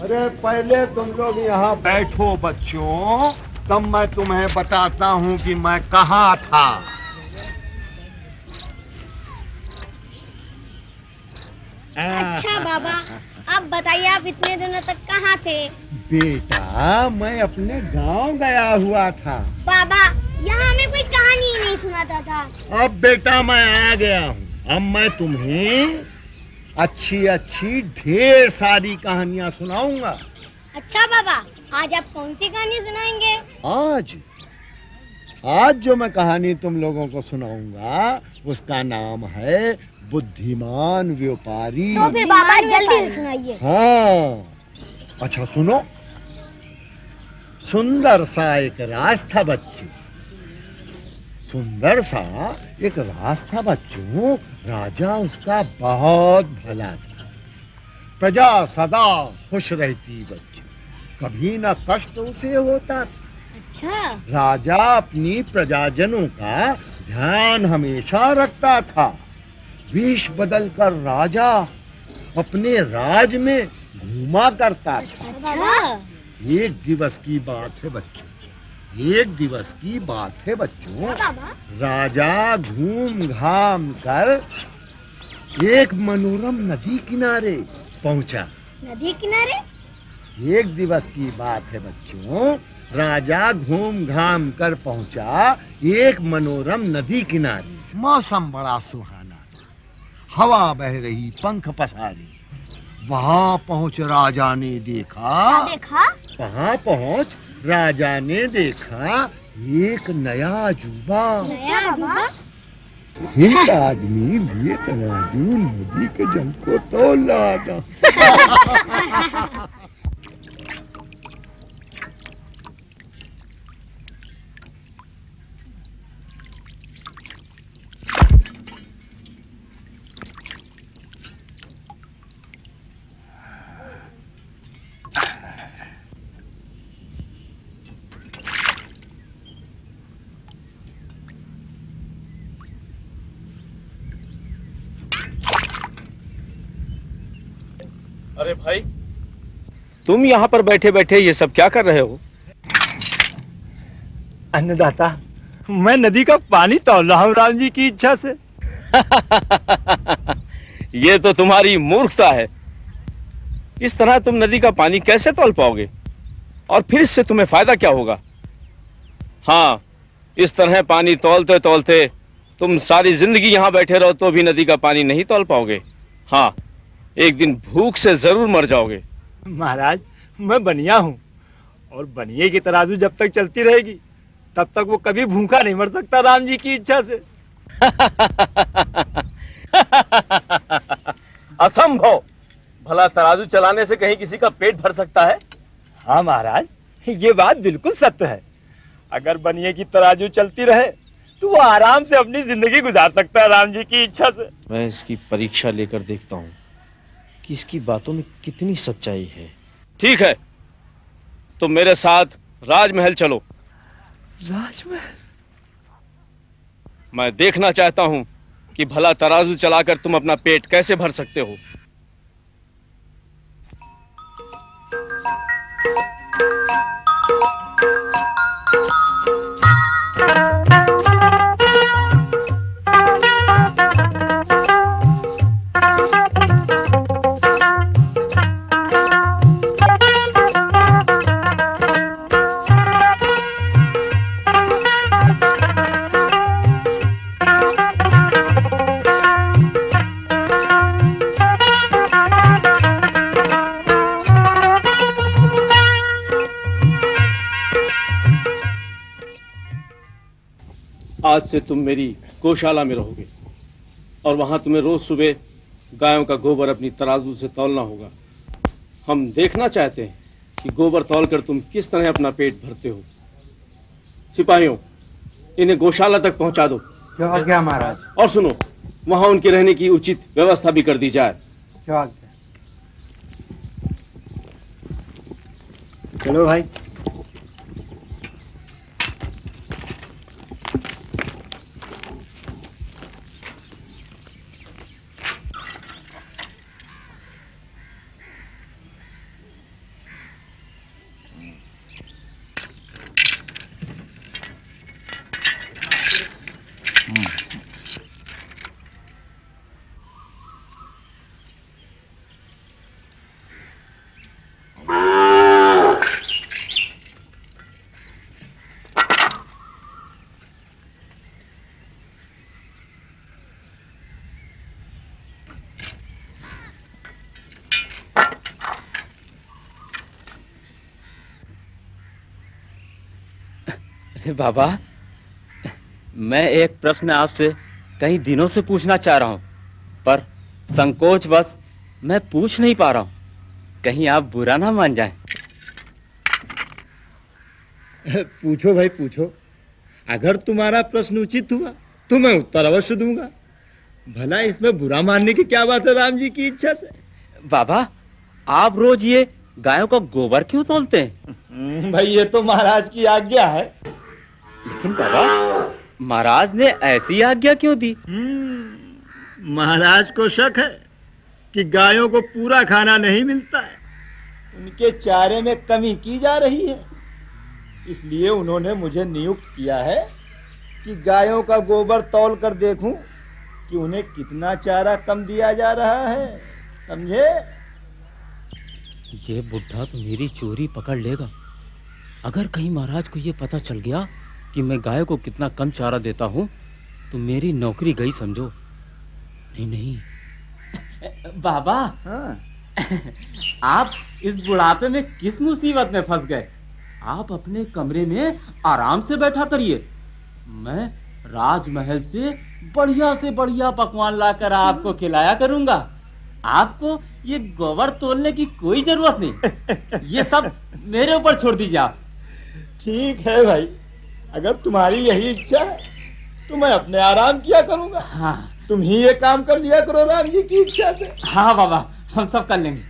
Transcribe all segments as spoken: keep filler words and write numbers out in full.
अरे पहले तुम लोग यहाँ बैठो बच्चों, तब मैं तुम्हें बताता हूँ कि मैं कहाँ था। अच्छा बाबा, अब बताइए आप इतने दिनों तक कहाँ थे? बेटा मैं अपने गांव गया हुआ था। बाबा यहाँ हमें कोई कहानी ही नहीं सुनाता था। अब बेटा मैं आ गया हूँ। अब मैं तुम्हें अच्छी अच्छी ढेर सारी कहानियाँ सुनाऊंगा। अच्छा बाबा, आज आप कौन सी कहानी सुनाएंगे? आज आज जो मैं कहानी तुम लोगों को सुनाऊंगा उसका नाम है बुद्धिमान व्यापारी। तो फिर बाबा जल्दी सुनाइए। हाँ अच्छा सुनो। सुंदर सा एक राज था बच्चों, सुंदर सा एक राज था बच्चों। राजा उसका बहुत भला था, प्रजा सदा खुश रहती बच्चों, कभी न कष्ट उसे होता था। अच्छा। राजा अपनी प्रजाजनों का ध्यान हमेशा रखता था। वेश बदलकर राजा अपने राज में घूमा करता था। अच्छा। एक दिवस की बात है बच्चों, एक दिवस की बात है बच्चों। राजा घूम घाम कर एक मनोरम नदी किनारे पहुंचा। नदी किनारे? एक दिवस की बात है बच्चों, राजा घूम घाम कर पहुंचा एक मनोरम नदी किनारे। मौसम बड़ा सुहाना, हवा बह रही पंख पसारी। वहां पहुंच राजा ने देखा। क्या देखा? वहां पहुंच राजा ने देखा एक नया अजूबा। नया अजूबा? एक आदमी लिए तराजू नदी के जल को तोल रहा था। अरे भाई, तुम यहाँ पर बैठे बैठे ये सब क्या कर रहे हो? अन्नदाता, मैं नदी का पानी तौल रहा हूँ राम जी की इच्छा से। ये तो तुम्हारी मूर्खता है। इस तरह तुम नदी का पानी कैसे तौल पाओगे? और फिर इससे तुम्हें फायदा क्या होगा? हाँ, इस तरह पानी तौलते तौलते तुम सारी जिंदगी यहाँ बैठे रहो तो भी नदी का पानी नहीं तौल पाओगे। हाँ, एक दिन भूख से जरूर मर जाओगे। महाराज, मैं बनिया हूँ और बनिए की तराजू जब तक चलती रहेगी तब तक वो कभी भूखा नहीं मर सकता राम जी की इच्छा से। असंभव। भला तराजू चलाने से कहीं किसी का पेट भर सकता है? हाँ महाराज, ये बात बिल्कुल सत्य है। अगर बनिए की तराजू चलती रहे तो वो आराम से अपनी जिंदगी गुजार सकता है राम जी की इच्छा से। मैं इसकी परीक्षा लेकर देखता हूँ कि इसकी बातों में कितनी सच्चाई है। ठीक है, तो मेरे साथ राजमहल चलो। राजमहल? मैं देखना चाहता हूं कि भला तराजू चलाकर तुम अपना पेट कैसे भर सकते हो। आज से तुम मेरी गौशाला में रहोगे और वहां तुम्हें रोज सुबह गायों का गोबर अपनी तराजू से तौलना होगा। हम देखना चाहते हैं कि गोबर तौलकर तुम किस तरह अपना पेट भरते हो। सिपाहियों, इन्हें गौशाला तक पहुंचा दो। क्या आज्ञा महाराज। और सुनो, वहां उनके रहने की उचित व्यवस्था भी कर दी जाए। क्या आज्ञा। चलो भाई। अरे बाबा, मैं एक प्रश्न आपसे कई दिनों से पूछना चाह रहा हूँ, पर संकोच बस मैं पूछ नहीं पा रहा हूँ। कहीं आप बुरा ना मान जाएं। पूछो भाई पूछो। अगर तुम्हारा प्रश्न उचित हुआ तो मैं उत्तर अवश्य दूंगा। भला इसमें बुरा मानने की क्या बात है राम जी की इच्छा से। बाबा, आप रोज ये गायों का गोबर क्यों तौलते हैं? भाई ये तो महाराज की आज्ञा है। लेकिन बाबा, महाराज ने ऐसी आज्ञा क्यों दी? महाराज को शक है कि गायों को पूरा खाना नहीं मिलता है, उनके चारे में कमी की जा रही है। इसलिए उन्होंने मुझे नियुक्त किया है कि गायों का गोबर तौल कर देखूं कि उन्हें कितना चारा कम दिया जा रहा है, समझे? ये बुढ़ा तो मेरी चोरी पकड़ लेगा। अगर कहीं महाराज को ये पता चल गया कि मैं गाय को कितना कम चारा देता हूँ तो मेरी नौकरी गई समझो। नहीं नहीं बाबा, हाँ। आप इस बुढ़ापे में किस मुसीबत में फंस गए? आप अपने कमरे में आराम से बैठा करिए। मैं राजमहल से बढ़िया से बढ़िया पकवान लाकर आपको खिलाया करूंगा। आपको ये गोबर तोलने की कोई जरूरत नहीं। ये सब मेरे ऊपर छोड़ दीजिए आप। ठीक है भाई, अगर तुम्हारी यही इच्छा है तो मैं अपने आराम किया करूंगा। हाँ। तुम ही ये काम कर लिया करो राम जी की इच्छा से। हाँ बाबा, हम सब कर लेंगे।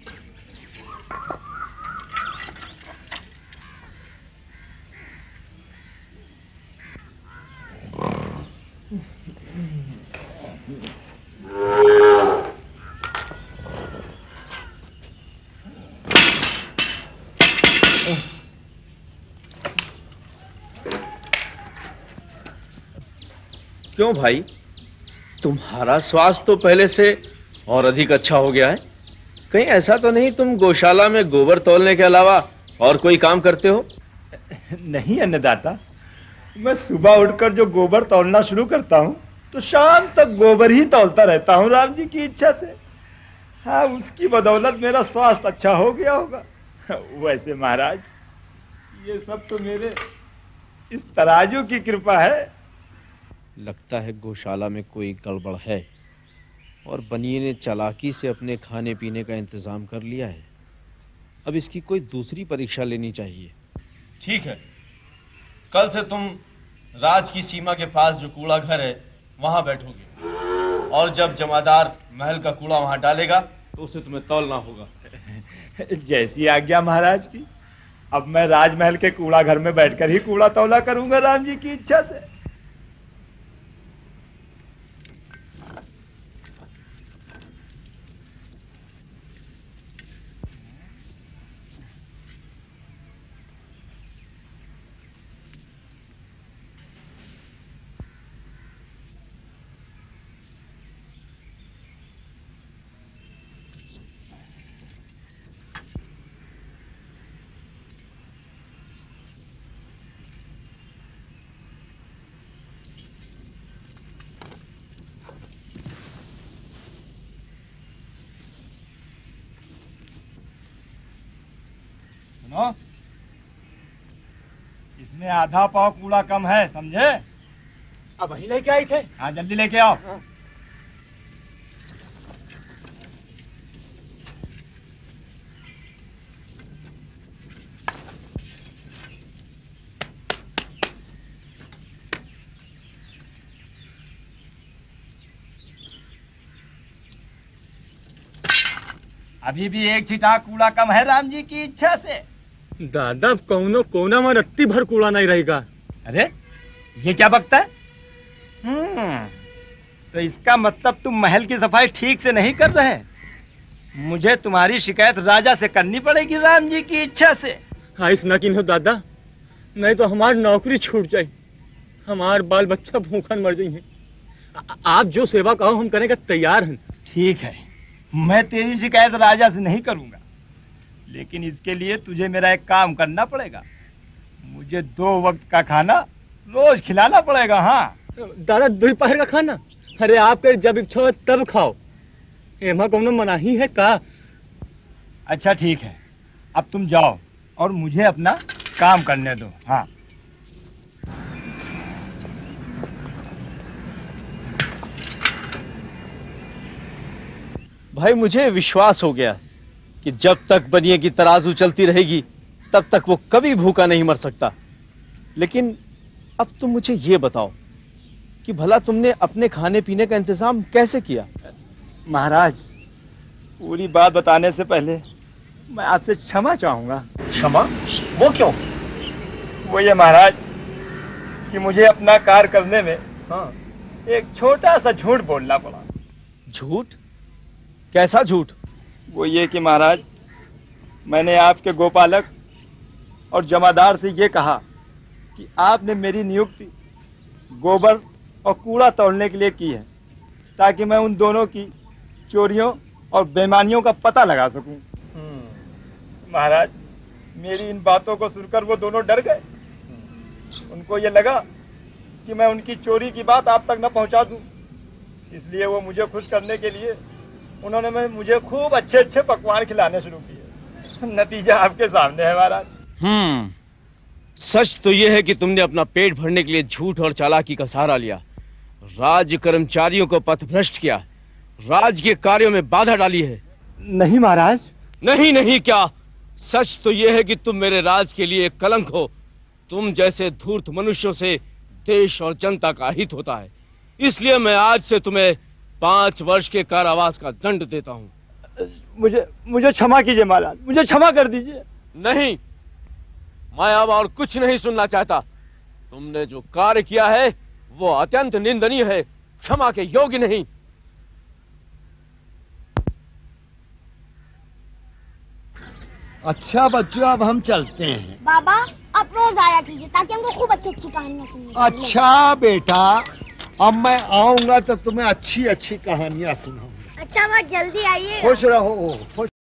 क्यों भाई, तुम्हारा स्वास्थ्य तो पहले से और अधिक अच्छा हो गया है। कहीं ऐसा तो नहीं तुम गौशाला में गोबर तौलने के अलावा और कोई काम करते हो? नहीं अन्नदाता, मैं सुबह उठकर जो गोबर तौलना शुरू करता हूँ तो शाम तक गोबर ही तौलता रहता हूँ राम जी की इच्छा से। हाँ, उसकी बदौलत मेरा स्वास्थ्य अच्छा हो गया होगा। वैसे महाराज, ये सब तो मेरे इस तराजू की कृपा है। लगता है गौशाला में कोई गड़बड़ है और बनिए ने चालाकी से अपने खाने पीने का इंतजाम कर लिया है। अब इसकी कोई दूसरी परीक्षा लेनी चाहिए। ठीक है, कल से तुम राज की सीमा के पास जो कूड़ा घर है वहां बैठोगे, और जब जमादार महल का कूड़ा वहां डालेगा तो उसे तुम्हें तौलना होगा। जैसी आज्ञा महाराज की। अब मैं राजमहल के कूड़ा घर में बैठकर ही कूड़ा तौला करूंगा राम जी की इच्छा से। सुनो, इसमें आधा पाव कूड़ा कम है, समझे? अब वही लेके आई थे। हाँ, जल्दी लेके आओ। हाँ। अभी भी एक छिटा कूड़ा कम है राम जी की इच्छा से। दादा, कौनो कोना में रत्ती भर कूड़ा नहीं रहेगा। अरे, ये क्या बकता है? हम्म, तो इसका मतलब तुम महल की सफाई ठीक से नहीं कर रहे। मुझे तुम्हारी शिकायत राजा से करनी पड़ेगी राम जी की इच्छा से। हाँ, इस न किन्हो दादा, नहीं तो हमारी नौकरी छूट जाए, हमार बाल बच्चा भूखन मर जाइए। आप जो सेवा कहो हम करने का तैयार हैं। ठीक है, मैं तेरी शिकायत राजा से नहीं करूंगा, लेकिन इसके लिए तुझे मेरा एक काम करना पड़ेगा। मुझे दो वक्त का खाना रोज खिलाना पड़ेगा। हाँ दादा, दोपहर का खाना? अरे आपके जब इच्छा हो तब खाओ, एमा कौनो मनाही है का? अच्छा ठीक है, अब तुम जाओ और मुझे अपना काम करने दो। हाँ। भाई मुझे विश्वास हो गया कि जब तक बनिए की तराजू चलती रहेगी तब तक वो कभी भूखा नहीं मर सकता। लेकिन अब तुम मुझे ये बताओ कि भला तुमने अपने खाने पीने का इंतजाम कैसे किया? महाराज, पूरी बात बताने से पहले मैं आपसे क्षमा चाहूंगा। क्षमा? वो क्यों? वो ये महाराज कि मुझे अपना कार्य करने में हाँ। एक छोटा सा झूठ बोलना पड़ा। झूठ? कैसा झूठ? वो ये कि महाराज, मैंने आपके गोपालक और जमादार से ये कहा कि आपने मेरी नियुक्ति गोबर और कूड़ा तोड़ने के लिए की है, ताकि मैं उन दोनों की चोरियों और बेईमानियों का पता लगा सकूं। महाराज, मेरी इन बातों को सुनकर वो दोनों डर गए। उनको ये लगा कि मैं उनकी चोरी की बात आप तक न पहुंचा दूं, इसलिए वो मुझे खुश करने के लिए उन्होंने मैं मुझे खूब अच्छे अच्छे पकवान खिलाने शुरू किए। नतीजा आपके सामने है महाराज। हम्म सच तो यह है कि तुमने अपना पेट भरने के लिए झूठ और चालाकी का सहारा लिया, राज्य कर्मचारियों को पथभ्रष्ट किया, राज्य के कार्यों में बाधा डाली है। नहीं महाराज। नहीं नहीं क्या? सच तो यह है कि तुम मेरे राज के लिए एक कलंक हो। तुम जैसे धूर्त मनुष्यों से देश और जनता का हित होता है, इसलिए मैं आज से तुम्हें पांच वर्ष के कारावास का दंड देता हूँ। मुझे मुझे क्षमा कीजिए महाराज, मुझे क्षमा कर दीजिए। नहीं, मैं अब और कुछ नहीं सुनना चाहता। तुमने जो कार्य किया है वो अत्यंत निंदनीय है, क्षमा के योग्य नहीं। अच्छा बच्चों, अब हम चलते हैं। बाबा आप रोज आया कीजिए ताकि हमको खूब अच्छी अच्छी कहानियां सुनने को मिले। अच्छा बेटा, अब मैं आऊंगा तो तुम्हें अच्छी अच्छी कहानियां सुनाऊंगा। अच्छा, बहुत जल्दी आइए। खुश रहो, खुश